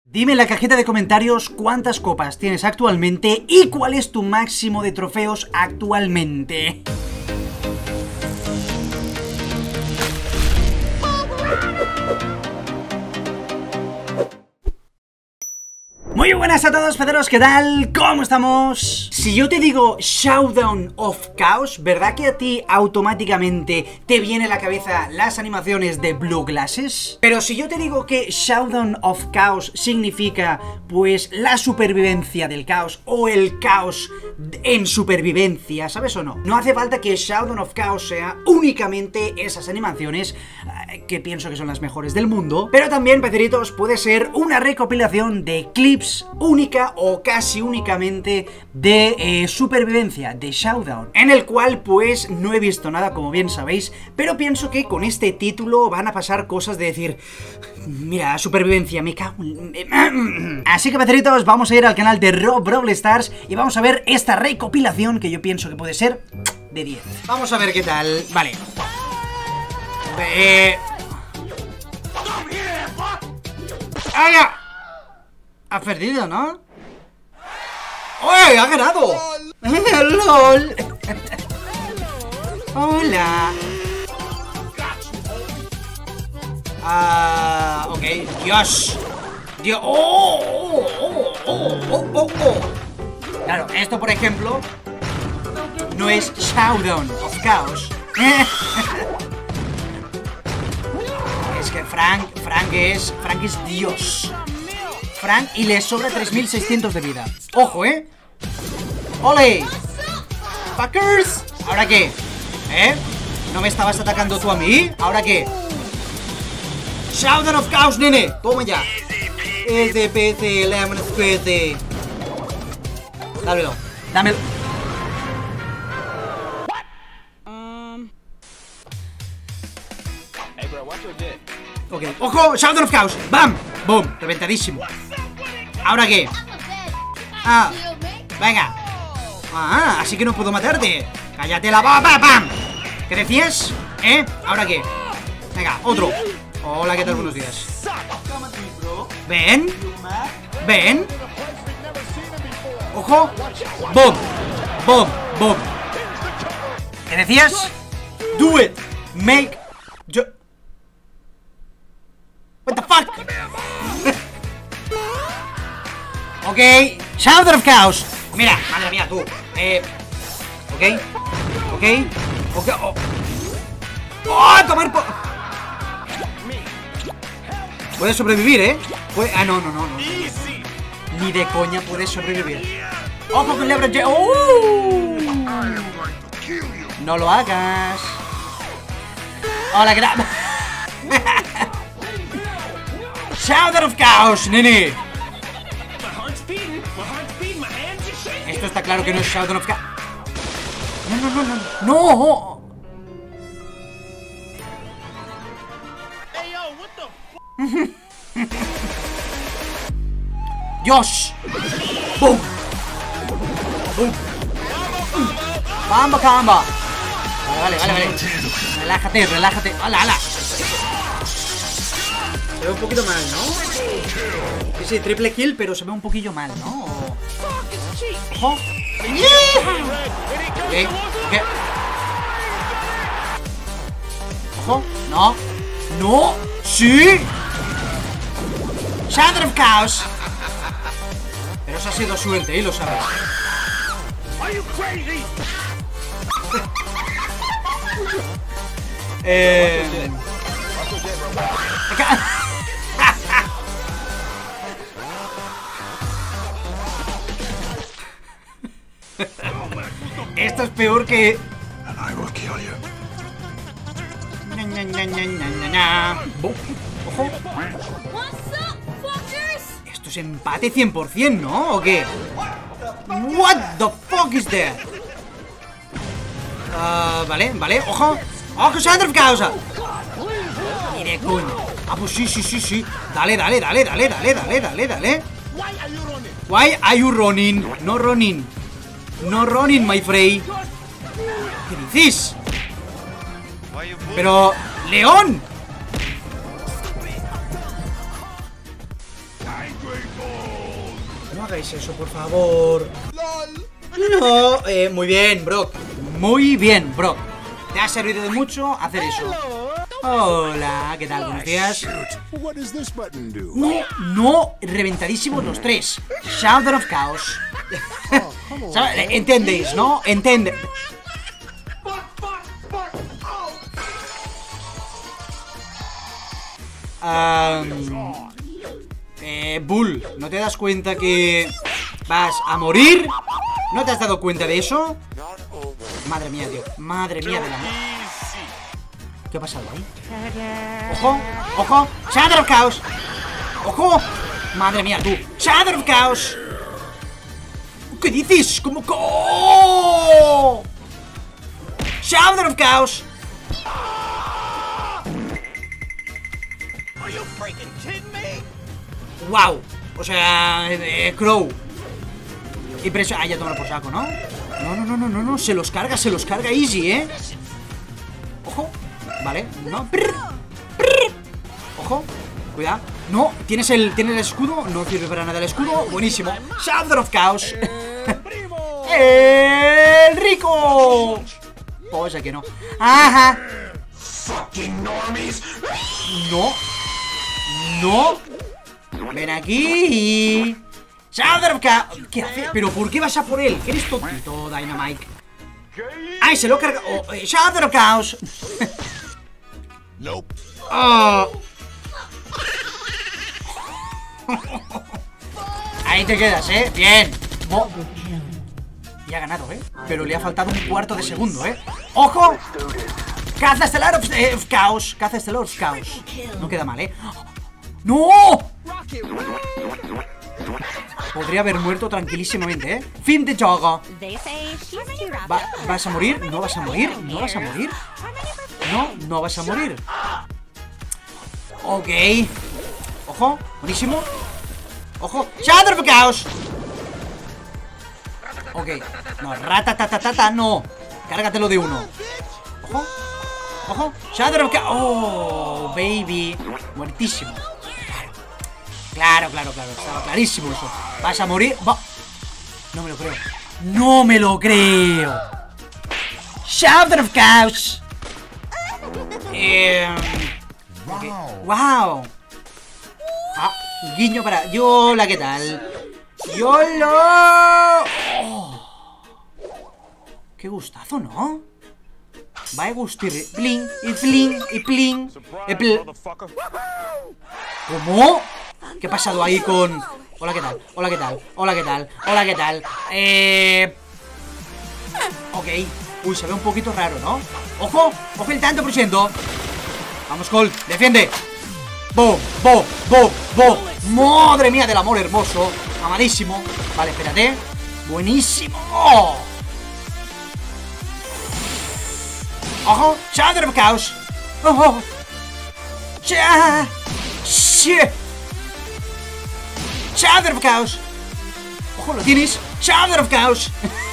Dime en la cajita de comentarios cuántas copas tienes actualmente y cuál es tu máximo de trofeos actualmente. Muy buenas a todos, pederos, ¿qué tal? ¿Cómo estamos? Si yo te digo Showdown of Chaos, ¿verdad que a ti automáticamente te viene a la cabeza las animaciones de Blue Glasses? Pero si yo te digo que Showdown of Chaos significa, pues, la supervivencia del caos o el caos en supervivencia, ¿sabes o no? No hace falta que Showdown of Chaos sea únicamente esas animaciones, que pienso que son las mejores del mundo, pero también, peceritos, puede ser una recopilación de clips única o casi únicamente de supervivencia, de Showdown, en el cual pues no he visto nada, como bien sabéis, pero pienso que con este título van a pasar cosas de decir, mira, supervivencia, me cago en... Así que, peceritos, vamos a ir al canal de Rob Brawl Stars y vamos a ver esta recopilación que yo pienso que puede ser de 10. Vamos a ver qué tal. Vale. ¡Aya! Ha perdido, ¿no? ¡Uy! ¡Ha ganado! ¡Lol! ¡Hola! Ok. ¡Dios! ¡Dios! ¡Oh! Claro, esto, por ejemplo, no es Showdown of Chaos. Es que Frank es Dios. Frank, y le sobra 3600 de vida. ¡Ojo, ¡Ole! ¡Fuckers! ¿Ahora qué? ¿No me estabas atacando tú a mí? ¿Ahora qué? ¡Showdown of Chaos, nene! ¡Toma ya! SPC, Lemon Squeeze. Dámelo. Dámelo. Ok, ¡ojo! ¡Showdown of Chaos! ¡Bam! ¡Boom! Reventadísimo. ¿Ahora qué? Ah, venga. Ah, así que no puedo matarte. Cállate la boca, ¡pam! ¿Qué decías? ¿Ahora qué? Venga, otro. Hola, ¿qué tal? Buenos días. Ven. Ven. Ojo. Boom. Boom. Boom. ¿Qué decías? Do it. Make. Yo. What the fuck? Ok, Showdown of Chaos. Mira, madre mía, tú. Ok. ¡Oh! Tomar por... Puedes sobrevivir, Ah, no. Ni de coña puedes sobrevivir. Ojo con LeBron James. No lo hagas. Hola, Showdown of Chaos, nene. Esto está claro que no es Showdown of Chaos. No. Dios. Boom. Bamba camba. Vale. Relájate. Ala. Se ve un poquito mal, ¿no? Sí, triple kill, pero se ve un poquillo mal, ¿no? ¡Ojo! ¿Qué? ¡Ojo! ¡No! ¡Sí! ¡Showdown of Chaos! Pero eso ha sido suerte, lo sabes. Esto es peor que... Ojo. Esto es empate 100%, ¿no? ¿O qué? What the fuck is that? Vale, ojo. ¡Ojo, Showdown of Chaos! Mire, coño. Ah, pues sí. Dale. Why are you running? No running, my friend. ¿Qué dices? Pero... ¡León! No hagáis eso, por favor. No, muy bien, Brock. Muy bien, Brock. Te ha servido de mucho hacer eso. Hola, ¿qué tal? Buenos días. No, no, reventadísimos los tres. Shadow of Chaos. ¿Entendéis, no? Bull, ¿no te das cuenta que vas a morir? ¿No te has dado cuenta de eso? Madre mía, tío. Madre mía del amor. ¿Qué ha pasado ahí? ¡Ojo! ¡Ojo! ¡Shadow of Chaos! ¡Ojo! Madre mía, tú. ¡Shadow of Chaos! ¿Qué dices? ¿Cómo? ¡Oh! ¡Shadow of Chaos! ¡Wow! O sea, Crow. Impresionante. Ah, ya toma por saco, ¿no? No. Se los carga easy, ¿eh? Ojo. Vale. No. Ojo. Cuidado. No. ¿Tienes el escudo? No sirve para nada el escudo. Buenísimo. Shadow of Chaos. ¡El rico! Pues que no. ¡Ajá! No. Ven aquí. Shadow of Chaos. ¿Qué hace? ¿Pero por qué vas a por él? ¿Eres tontito, Dynamite? ¡Ay, se lo carga! Oh, Shadow of Chaos. Nope. Ahí te quedas, ¿eh? Bien. Y ha ganado, ¿eh? Pero le ha faltado un cuarto de segundo, ¿eh? ¡Ojo! ¡Caza estelar of Chaos! ¡Caza estelar of Chaos! No queda mal, ¿eh? ¡No! Podría haber muerto tranquilísimamente, ¿eh? Fin de juego. ¿Vas a morir? ¿No vas a morir? ¿No vas a morir? No vas a morir. Ok. Ojo, buenísimo. Ojo, Shadow of Chaos. Ok, no, ratatatata, no. Cárgatelo de uno. Ojo, Shadow of Chaos. Oh, baby. Muertísimo. Claro, estaba clarísimo eso. Vas a morir. No me lo creo. No me lo creo. Shadow of Chaos. Okay. Wow. Ah, guiño para... Yola, ¿qué tal? ¡Yolo! Oh. Qué gustazo, ¿no? Va a gustar. Bling, y bling, y bling. ¿Cómo? ¿Qué ha pasado ahí con...? Hola, ¿qué tal? Hola, ¿qué tal? Hola, ¿qué tal? Hola, ¿qué tal? Ok. Uy, se ve un poquito raro, ¿no? ¡Ojo! ¡Ojo el tanto por ciento! Vamos, Cole, defiende. ¡Bo! ¡Madre mía del amor hermoso! Amadísimo. Vale, espérate. Buenísimo. ¡Ojo! ¡Shadow of Chaos! ¡Ojo! ¡Shadow of Chaos! ¡Ojo, lo tienes! ¡Shadow of Chaos!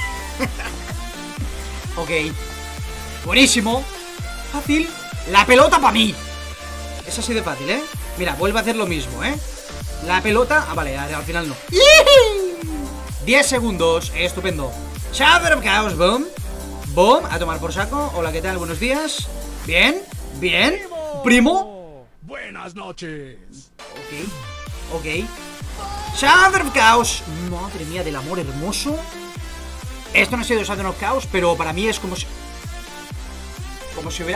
Ok. Buenísimo. Fácil. La pelota para mí. Es así de fácil, ¿eh? Mira, vuelve a hacer lo mismo, ¿eh? La pelota... Ah, vale, al final no. 10 segundos. Estupendo. Shadow of Chaos, boom. Boom, a tomar por saco. Hola, ¿qué tal? Buenos días. Bien. Primo. Buenas noches. Ok. Shadow of Chaos. Madre mía del amor hermoso. Esto no ha sido Shadow of Chaos, pero para mí es como si... hubiera...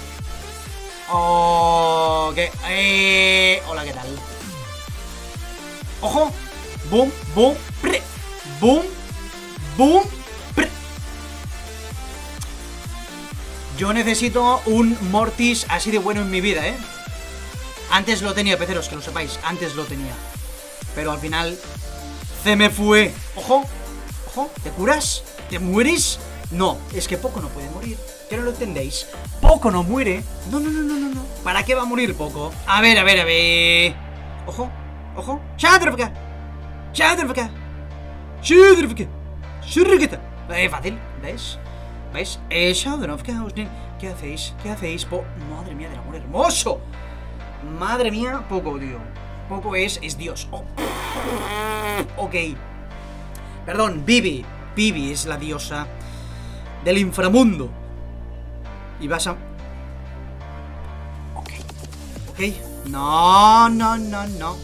Ok. Hola, ¿qué tal? Ojo. Boom. Yo necesito un Mortis así de bueno en mi vida, ¿eh? Antes lo tenía, peceros, que lo sepáis. Antes lo tenía. Pero al final se me fue. Ojo. ¿Te curas? ¿Te mueres? No, es que Poco no puede morir. Que no lo entendéis. Poco no muere. No. ¿Para qué va a morir Poco? A ver. Ojo. Shadow of Chaos. Fácil, ¿veis? Shadow of Chaos. ¿Qué hacéis? Madre mía del amor hermoso. Madre mía, Poco, tío. Poco es Dios. Oh. Ok. Perdón, Vivi. Vivi es la diosa del inframundo. Y vas a... Ok. Ok. No, no, no, no.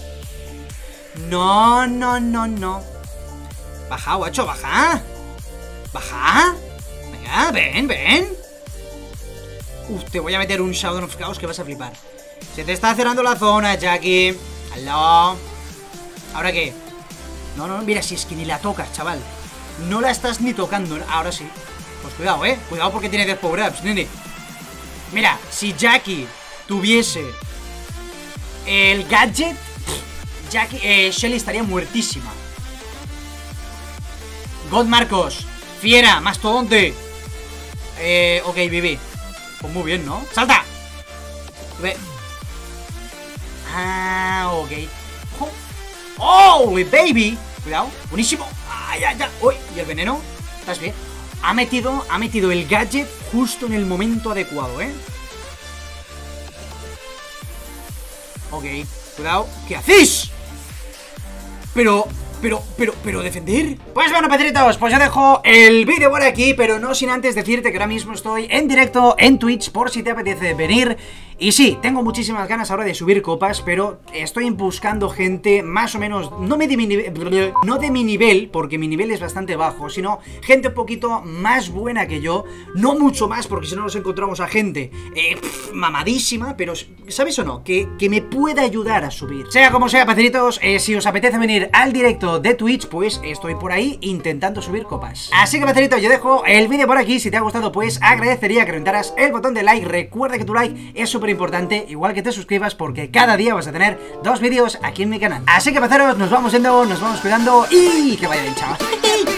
No, no, no, no. Baja, guacho, baja. Baja. Venga, ven, ven. Te voy a meter un Shadow of Chaos que vas a flipar. Se te está cerrando la zona, Jackie. Aló. ¿Ahora qué? No, no, mira, si es que ni la tocas, chaval. No la estás ni tocando. Ahora sí. Pues cuidado, cuidado porque tiene death power-ups, nene. Mira, si Jackie tuviese el gadget, Jackie, Shelly estaría muertísima. God Marcos. Fiera, mastodonte. Ok, Vivi. Pues muy bien, ¿no? ¡Salta! Ve. Ah, ok. ¡Oh, baby! Cuidado, buenísimo. ¡Ay, ay, ay! ¡Uy! ¿Y el veneno? ¿Estás bien? Ha metido el gadget justo en el momento adecuado, Ok, cuidado. ¿Qué hacéis? Pero, ¿defender? Pues bueno, Pedritos, pues ya dejo el vídeo por aquí, pero no sin antes decirte que ahora mismo estoy en directo en Twitch, por si te apetece venir. Y sí, tengo muchísimas ganas ahora de subir copas, pero estoy buscando gente más o menos, no de mi nivel, porque mi nivel es bastante bajo, sino gente un poquito más buena que yo, no mucho más, porque si no nos encontramos a gente mamadísima, pero ¿sabes o no? Que me pueda ayudar a subir. Sea como sea, Pedritos, si os apetece venir al directo de Twitch, pues estoy por ahí intentando subir copas. Así que, Pedritos, yo dejo el vídeo por aquí. Si te ha gustado, pues agradecería que reventaras el botón de like. Recuerda que tu like es súper importante, igual que te suscribas, porque cada día vas a tener 2 vídeos aquí en mi canal. Así que, parceros, nos vamos yendo, nos vamos cuidando y que vaya bien, chaval.